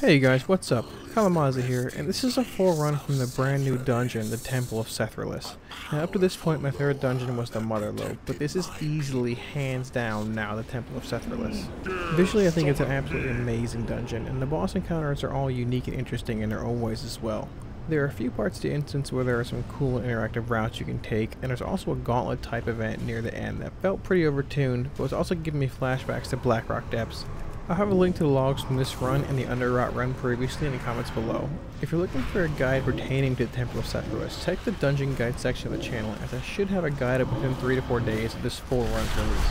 Hey guys, what's up? Kalamaza here, and this is a full run from the brand new dungeon, the Temple of Sethraliss. Now up to this point my favorite dungeon was the MOTHERLODE, but this is easily, hands down, now the Temple of Sethraliss. Visually I think it's an absolutely amazing dungeon, and the boss encounters are all unique and interesting in their own ways as well. There are a few parts to the instance where there are some cool and interactive routes you can take, and there's also a gauntlet type event near the end that felt pretty overtuned, but was also giving me flashbacks to Blackrock Depths. I'll have a link to the logs from this run and the Underroute run previously in the comments below. If you're looking for a guide pertaining to the Temple of Sethraliss, check the dungeon guide section of the channel, as I should have a guide up within 3 to 4 days of this full run's release.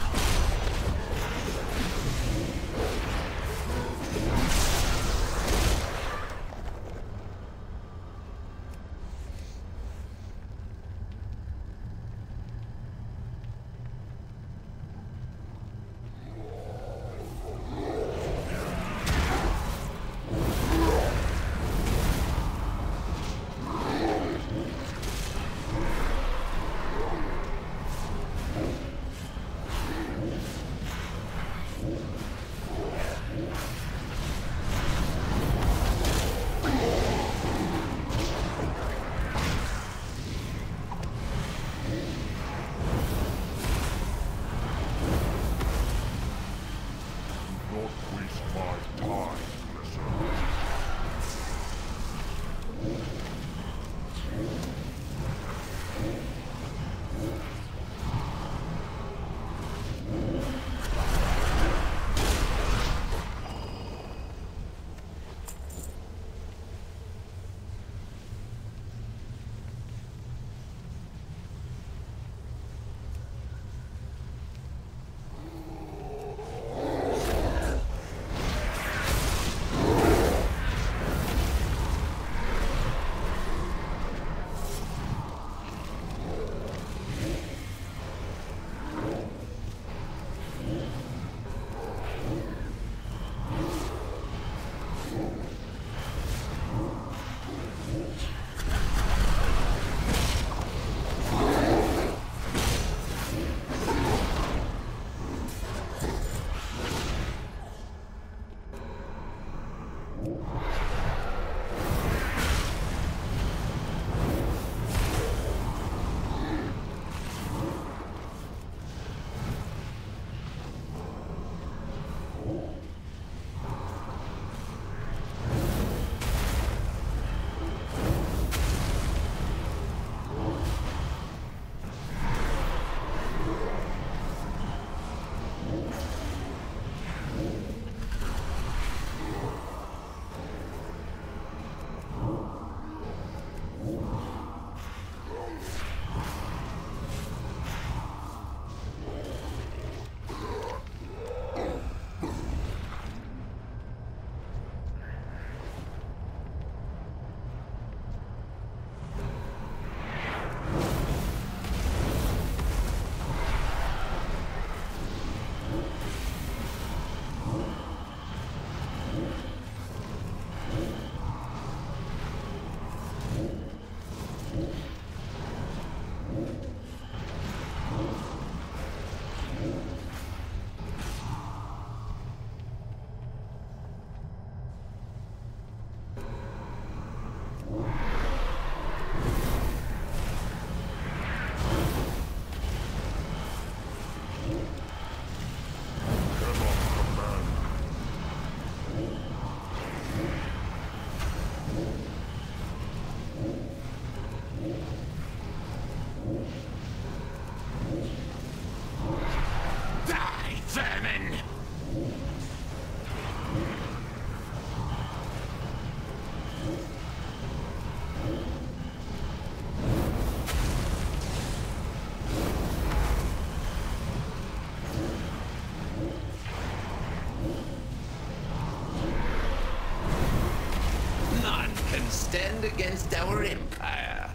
Stand against our empire.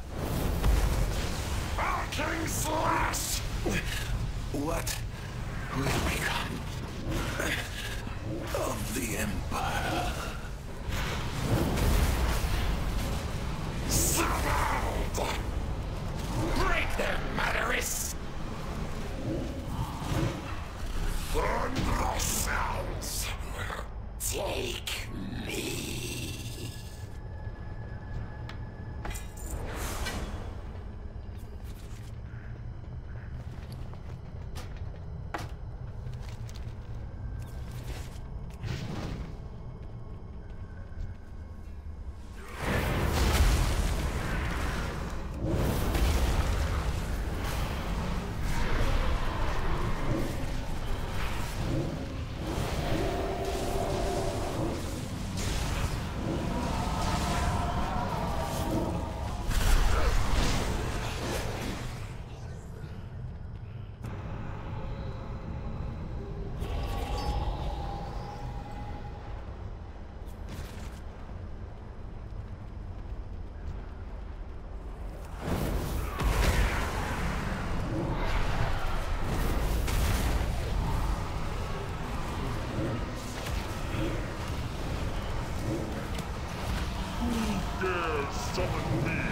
Arcane slash! What will become of the empire? Surround! Break them, Adderis! Burn yourselves! Take me! summon me.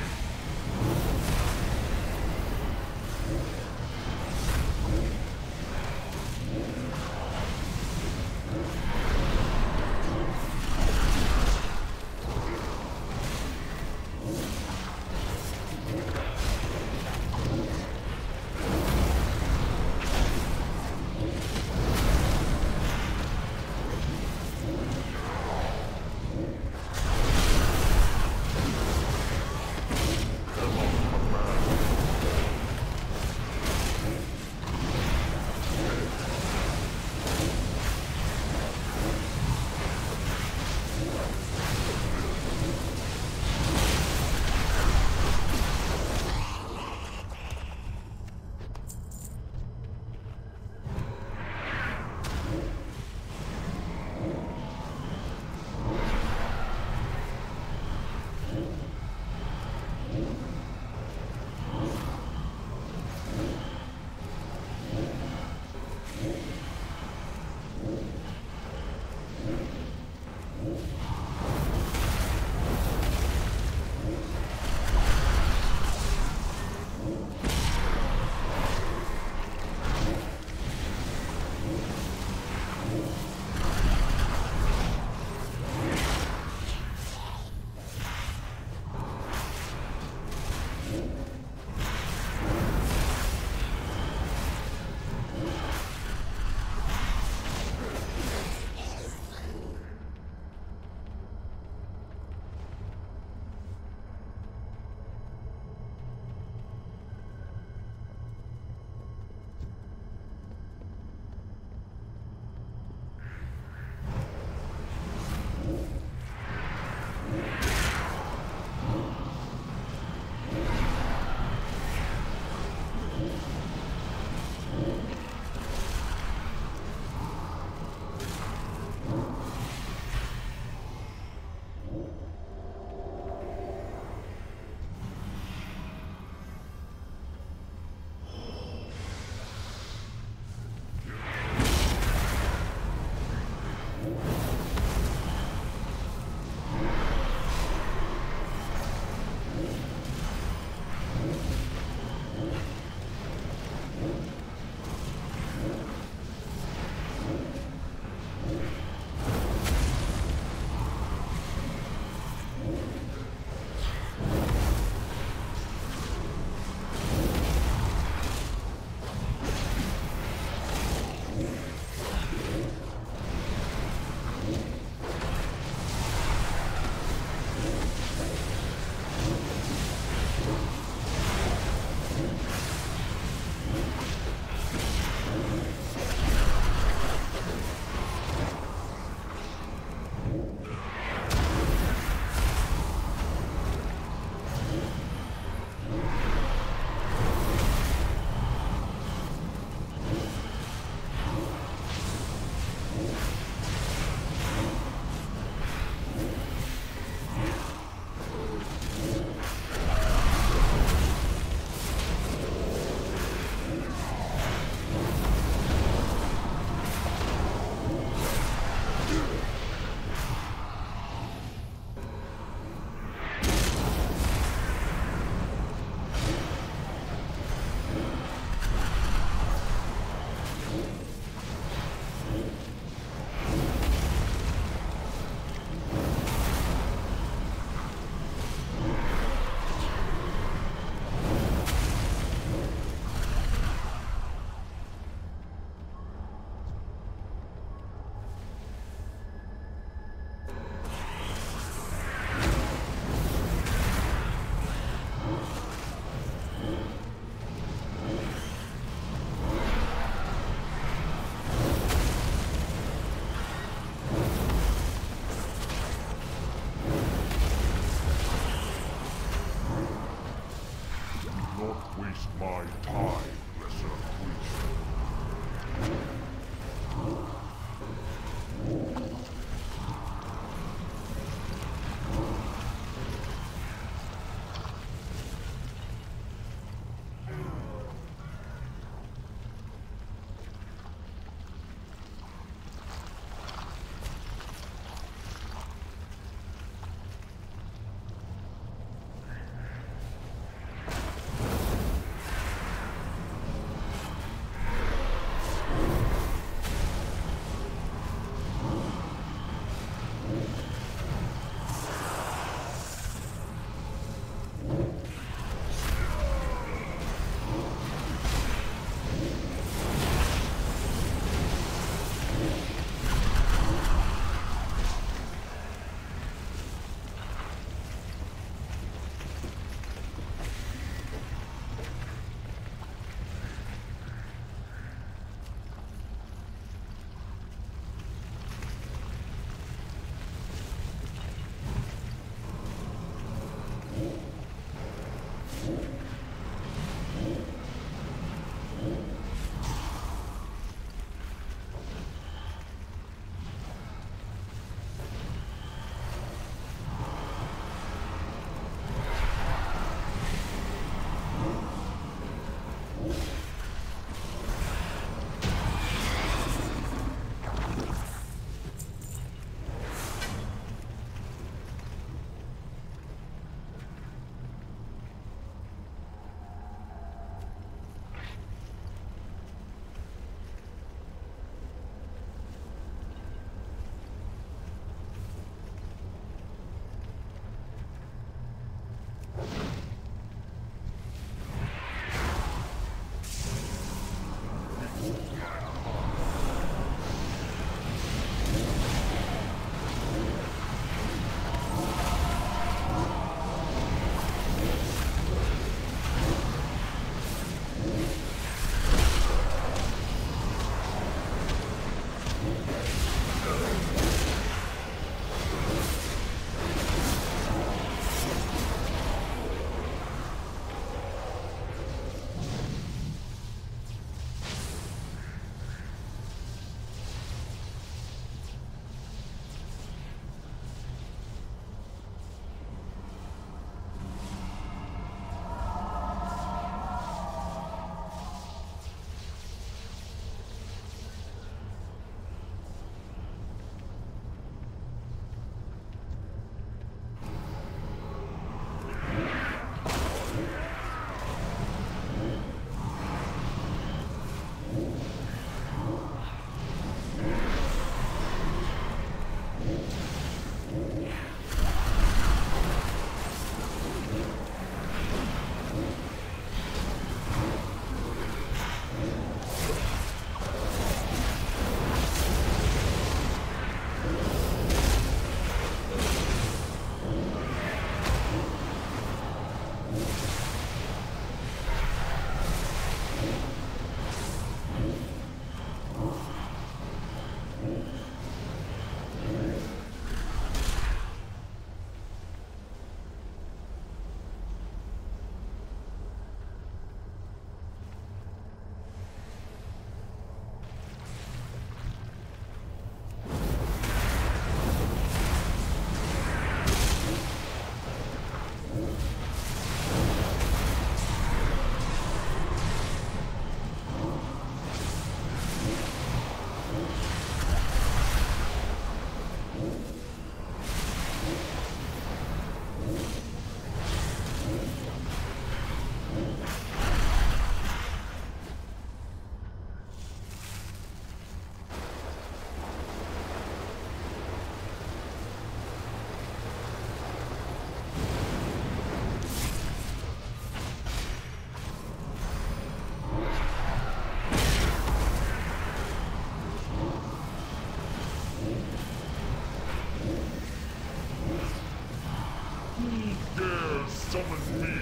Who dares summon me?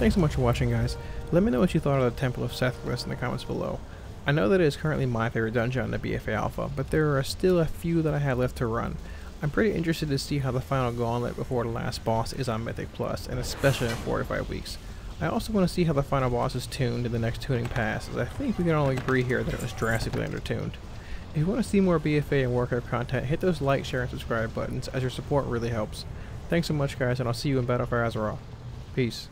Thanks so much for watching, guys. Let me know what you thought of the Temple of Sethraliss in the comments below. I know that it is currently my favorite dungeon on the BFA Alpha, but there are still a few that I have left to run. I'm pretty interested to see how the final gauntlet before the last boss is on Mythic Plus, and especially in 45 weeks. I also want to see how the final boss is tuned in the next tuning pass, as I think we can all agree here that it was drastically undertuned. If you want to see more BFA and Warcraft content, hit those like, share, and subscribe buttons, as your support really helps. Thanks so much, guys, and I'll see you in battle for Azeroth. Peace.